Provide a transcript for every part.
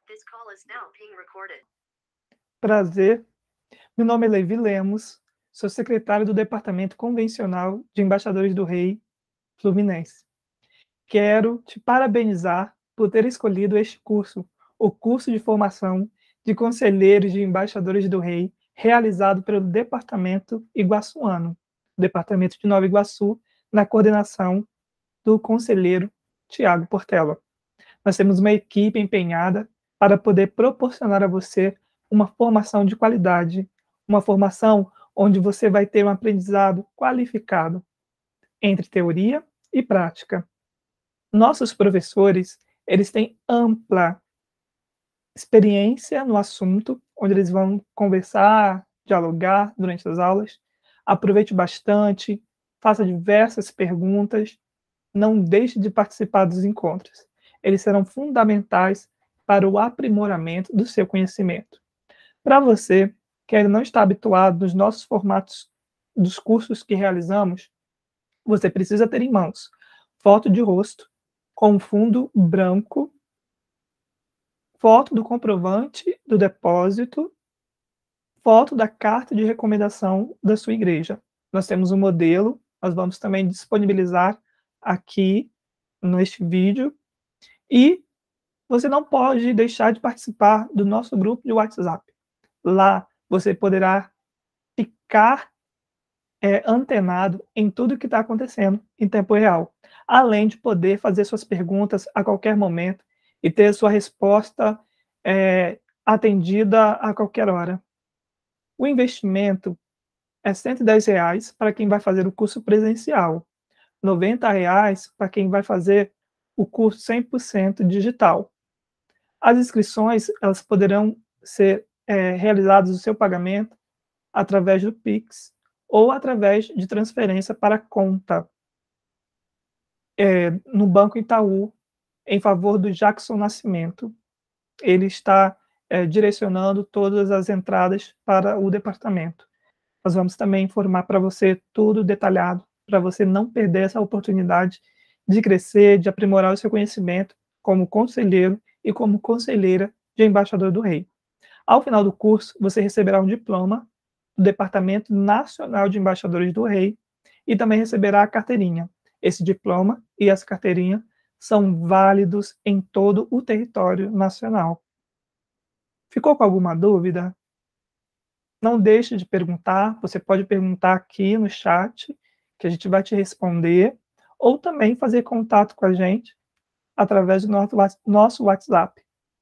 This call is now being recorded. Prazer, meu nome é Levi Lemos, sou secretário do Departamento Convencional de Embaixadores do Rei Fluminense. Quero te parabenizar por ter escolhido este curso, o curso de formação de conselheiros de embaixadores do Rei, realizado pelo Departamento Iguaçuano, Departamento de Nova Iguaçu, na coordenação do conselheiro Tiago Portela. Nós temos uma equipe empenhada para poder proporcionar a você uma formação de qualidade, uma formação onde você vai ter um aprendizado qualificado entre teoria e prática. Nossos professores, eles têm ampla experiência no assunto, onde eles vão conversar, dialogar durante as aulas. Aproveite bastante, faça diversas perguntas, não deixe de participar dos encontros. Eles serão fundamentais para o aprimoramento do seu conhecimento. Para você que ainda não está habituado nos nossos formatos dos cursos que realizamos, você precisa ter em mãos foto de rosto com fundo branco, foto do comprovante do depósito, foto da carta de recomendação da sua igreja. Nós temos um modelo, nós vamos também disponibilizar aqui neste vídeo, e você não pode deixar de participar do nosso grupo de WhatsApp. Lá você poderá ficar antenado em tudo que está acontecendo em tempo real, além de poder fazer suas perguntas a qualquer momento e ter sua resposta atendida a qualquer hora. O investimento é R$ 110 para quem vai fazer o curso presencial, R$ 90 para quem vai fazer o curso 100% digital. As inscrições elas poderão ser realizadas o seu pagamento através do Pix ou através de transferência para conta no Banco Itaú, em favor do Jackson Nascimento. Ele está direcionando todas as entradas para o departamento. Nós vamos também informar para você tudo detalhado, para você não perder essa oportunidade de crescer, de aprimorar o seu conhecimento como conselheiro e como conselheira de embaixador do Rei. Ao final do curso, você receberá um diploma do Departamento Nacional de Embaixadores do Rei e também receberá a carteirinha. Esse diploma e essa carteirinha são válidos em todo o território nacional. Ficou com alguma dúvida? Não deixe de perguntar, você pode perguntar aqui no chat, que a gente vai te responder, ou também fazer contato com a gente através do nosso WhatsApp.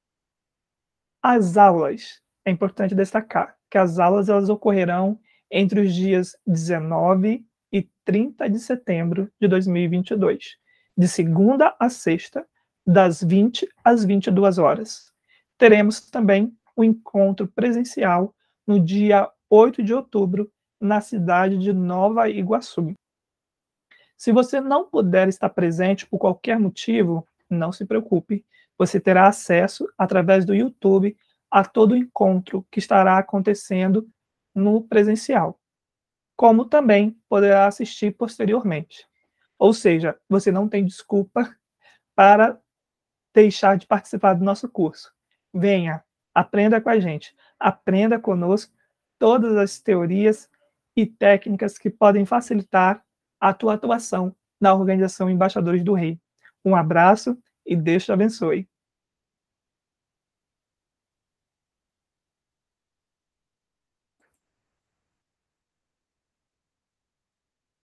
As aulas, é importante destacar que as aulas elas ocorrerão entre os dias 19 e 30 de setembro de 2022, de segunda a sexta, das 20 às 22 horas. Teremos também um encontro presencial no dia 8 de outubro, na cidade de Nova Iguaçu. Se você não puder estar presente por qualquer motivo, não se preocupe, você terá acesso através do YouTube a todo o encontro que estará acontecendo no presencial, como também poderá assistir posteriormente. Ou seja, você não tem desculpa para deixar de participar do nosso curso. Venha, aprenda com a gente, aprenda conosco todas as teorias e técnicas que podem facilitar a tua atuação na Organização Embaixadores do Rei. Um abraço e Deus te abençoe.